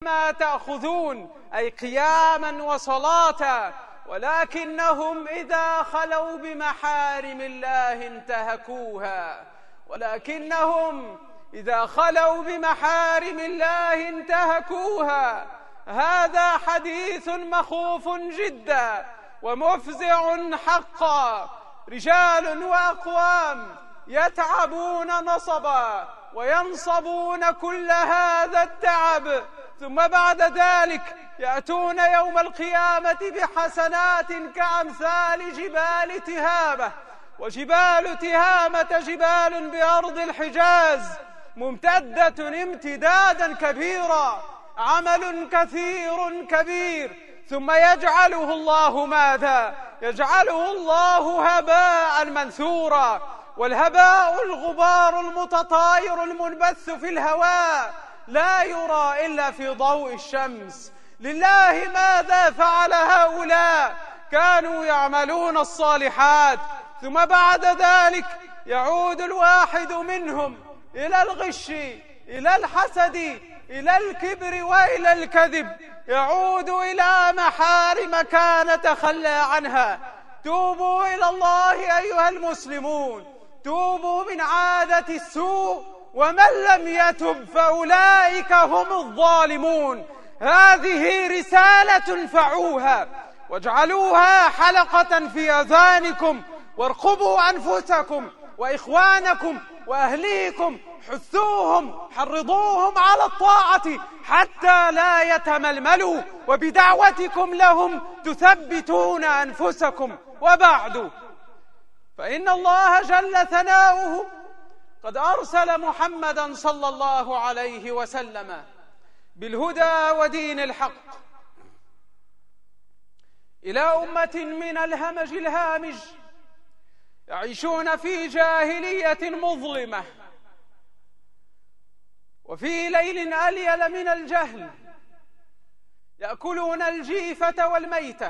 ما تأخذون، أي قياما وصلاة، ولكنهم إذا خلوا بمحارم الله انتهكوها، ولكنهم إذا خلوا بمحارم الله انتهكوها. هذا حديث مخوف جدا ومفزع حقا. رجال وأقوام يتعبون نصبا وينصبون كل هذا التعب، ثم بعد ذلك يأتون يوم القيامة بحسنات كأمثال جبال تهامة. وجبال تهامة جبال بأرض الحجاز ممتدة امتدادا كبيرا، عمل كثير كبير، ثم يجعله الله ماذا؟ يجعله الله هباء منثورا. والهباء الغبار المتطاير المنبث في الهواء لا يرى إلا في ضوء الشمس. لله ماذا فعل هؤلاء؟ كانوا يعملون الصالحات، ثم بعد ذلك يعود الواحد منهم إلى الغش، إلى الحسد، إلى الكبر وإلى الكذب، يعود إلى محارم كان تخلى عنها. توبوا إلى الله أيها المسلمون، توبوا من عادة السوء، ومن لم يتب فأولئك هم الظالمون. هذه رسالة فعوها واجعلوها حلقة في أذانكم، وارقبوا أنفسكم وإخوانكم وأهليكم، حثوهم حرضوهم على الطاعة حتى لا يتململوا، وبدعوتكم لهم تثبتون أنفسكم. وبعد، فإن الله جل ثناؤه قد أرسل محمدا صلى الله عليه وسلم بالهدى ودين الحق إلى أمة من الهمج الهامج يعيشون في جاهلية مظلمة، وفي ليل أليل من الجهل، يأكلون الجيفة والميتة،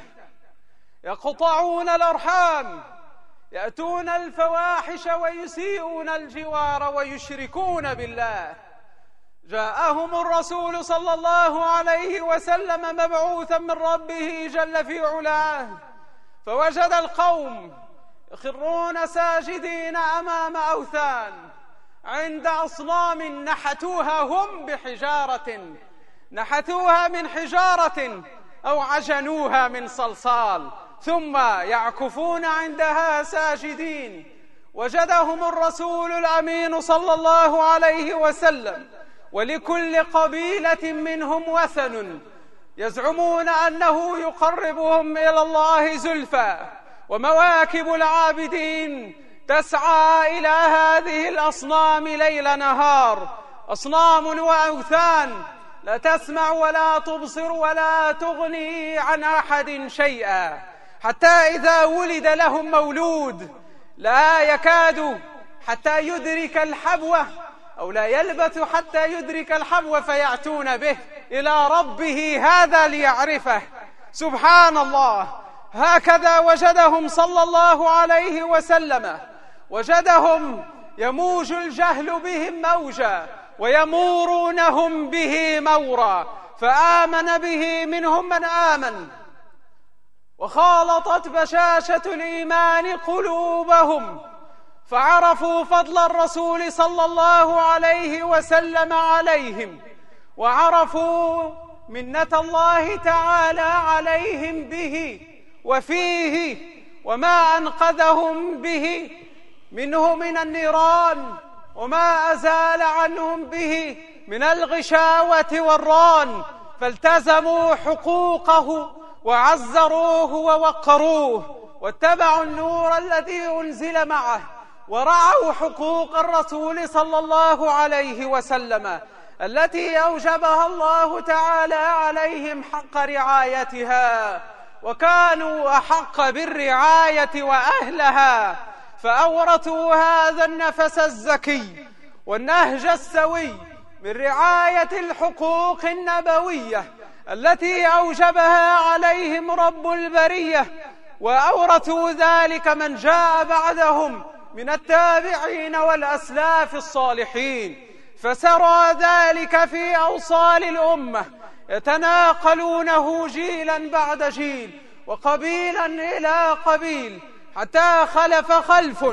يقطعون الأرحام، يأتون الفواحش ويسيئون الجوار ويشركون بالله. جاءهم الرسول صلى الله عليه وسلم مبعوثا من ربه جل في علاه، فوجد القوم يخرون ساجدين أمام أوثان عند أصنام نحتوها هم بحجارة، نحتوها من حجارة أو عجنوها من صلصال، ثم يعكفون عندها ساجدين. وجدهم الرسول الأمين صلى الله عليه وسلم ولكل قبيلة منهم وثن يزعمون أنه يقربهم إلى الله زلفى، ومواكب العابدين تسعى إلى هذه الأصنام ليل نهار، أصنام وأوثان لا تسمع ولا تبصر ولا تغني عن أحد شيئا، حتى إذا ولد لهم مولود لا يكاد حتى يدرك الحبوة، أو لا يلبث حتى يدرك الحبوة فيأتون به إلى ربه هذا ليعرفه. سبحان الله، هكذا وجدهم صلى الله عليه وسلم، وجدهم يموج الجهل بهم موجا ويمورونهم به مورا، فآمن به منهم من آمن، وخالطت بشاشة الإيمان قلوبهم، فعرفوا فضل الرسول صلى الله عليه وسلم عليهم، وعرفوا منة الله تعالى عليهم به وفيه، وما أنقذهم به منه من النيران، وما أزال عنهم به من الغشاوة والران، فالتزموا حقوقه وعزروه ووقروه، واتبعوا النور الذي أنزل معه، ورعوا حقوق الرسول صلى الله عليه وسلم التي أوجبها الله تعالى عليهم حق رعايتها، وكانوا أحق بالرعاية وأهلها، فأورثوا هذا النفس الزكي والنهج السوي من رعاية الحقوق النبوية التي أوجبها عليهم رب البرية، وأورثوا ذلك من جاء بعدهم من التابعين والأسلاف الصالحين، فسرى ذلك في أوصال الأمة يتناقلونه جيلا بعد جيل وقبيلا إلى قبيل، حتى خلف خلف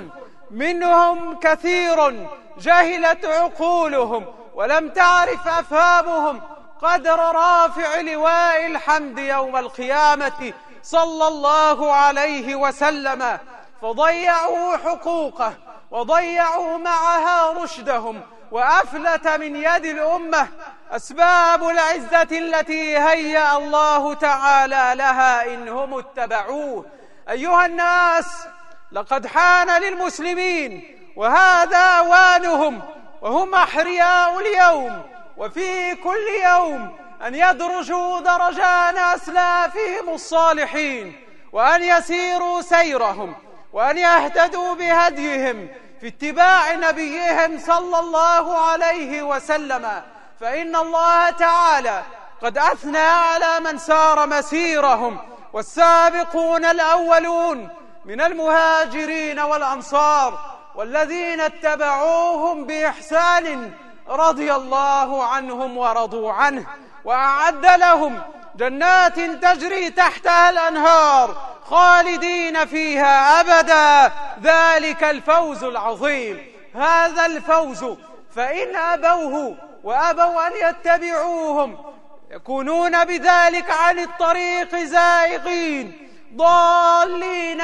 منهم كثير جهلت عقولهم ولم تعرف أفهامهم قدر رافع لواء الحمد يوم القيامة صلى الله عليه وسلم، فضيعوا حقوقه وضيعوا معها رشدهم، وأفلت من يد الأمة أسباب العزة التي هيأ الله تعالى لها إنهم اتبعوه. أيها الناس، لقد حان للمسلمين وهذا أوانهم، وهم أحرياء اليوم وفي كل يوم، أن يدرجوا درجان أسلافهم الصالحين، وأن يسيروا سيرهم، وأن يهتدوا بهديهم في اتباع نبيهم صلى الله عليه وسلم، فإن الله تعالى قد أثنى على من سار مسيرهم، والسابقون الأولون من المهاجرين والأنصار والذين اتبعوهم بإحسان رضي الله عنهم ورضوا عنه، وأعد لهم جنات تجري تحتها الأنهار خالدين فيها أبدا، ذلك الفوز العظيم. هذا الفوز فإن أبوه وأبوا أن يتبعوهم يكونون بذلك عن الطريق زائغين ضالين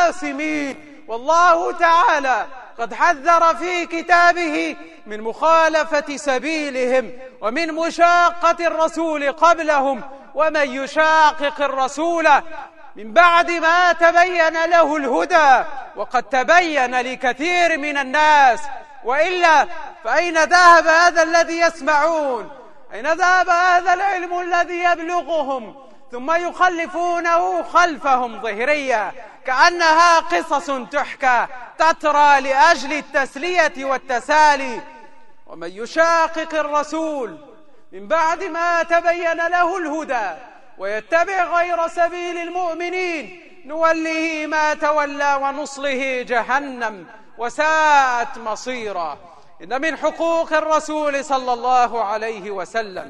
آثمين. والله تعالى قد حذر في كتابه من مخالفة سبيلهم ومن مشاقة الرسول قبلهم، ومن يشاقق الرسول من بعد ما تبين له الهدى وقد تبين لكثير من الناس، وإلا فأين ذهب هذا الذي يسمعون؟ أين ذهب هذا العلم الذي يبلغهم ثم يخلفونه خلفهم ظهريا كأنها قصص تحكى تترى لأجل التسلية والتسالي؟ ومن يشاقق الرسول من بعد ما تبين له الهدى ويتبع غير سبيل المؤمنين نوله ما تولى ونصله جهنم وساءت مصيرا. إن من حقوق الرسول صلى الله عليه وسلم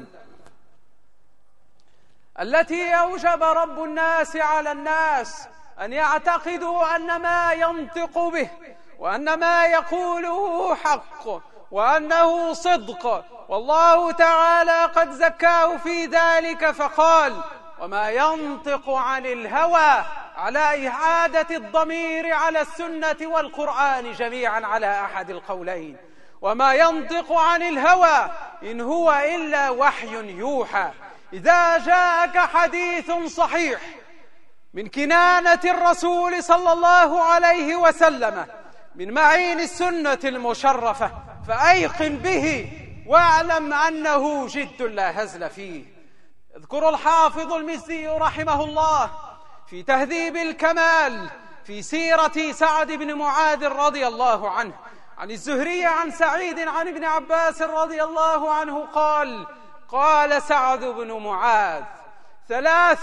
التي أوجب رب الناس على الناس أن يعتقدوا أن ما ينطق به وأن ما يقوله حق وأنه صدق، والله تعالى قد زكاه في ذلك فقال: وما ينطق عن الهوى، على إعادة الضمير على السنة والقرآن جميعا على أحد القولين. وما ينطق عن الهوى إن هو إلا وحي يوحى. إذا جاءك حديث صحيح من كنانة الرسول صلى الله عليه وسلم من معين السنة المشرفة فأيقن به واعلم أنه جد لا هزل فيه. يذكر الحافظ المزي رحمه الله في تهذيب الكمال في سيرة سعد بن معاذ رضي الله عنه عن الزهري عن سعيد عن ابن عباس رضي الله عنه قال: قال سعد بن معاذ: ثلاث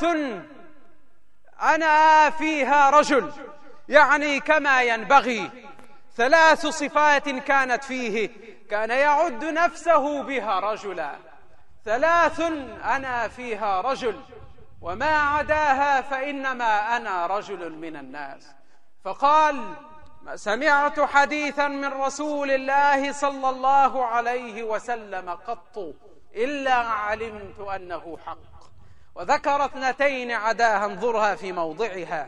أنا فيها رجل، يعني كما ينبغي. ثلاث صفات كانت فيه كان يعد نفسه بها رجلا. ثلاث أنا فيها رجل وما عداها فإنما أنا رجل من الناس. فقال: ما سمعت حديثا من رسول الله صلى الله عليه وسلم قط إلا علمت أنه حق. وذكر اثنتين عداها، انظرها في موضعها.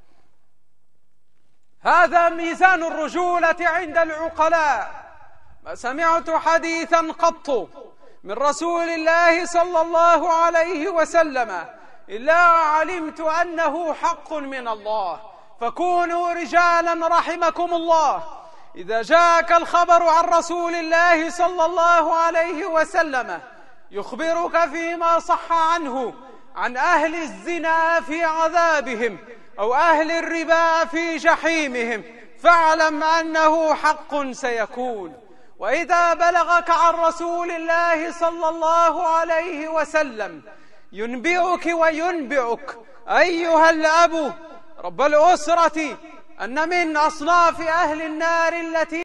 هذا ميزان الرجولة عند العقلاء. ما سمعت حديثا قط من رسول الله صلى الله عليه وسلم إلا علمت أنه حق من الله. فكونوا رجالا رحمكم الله. إذا جاءك الخبر عن رسول الله صلى الله عليه وسلم يخبرك فيما صح عنه عن أهل الزنا في عذابهم أو أهل الربا في جحيمهم، فاعلم أنه حق سيكون. وإذا بلغك عن رسول الله صلى الله عليه وسلم ينبئك وينبئك أيها الأب رب الأسرة أن من أصناف أهل النار التي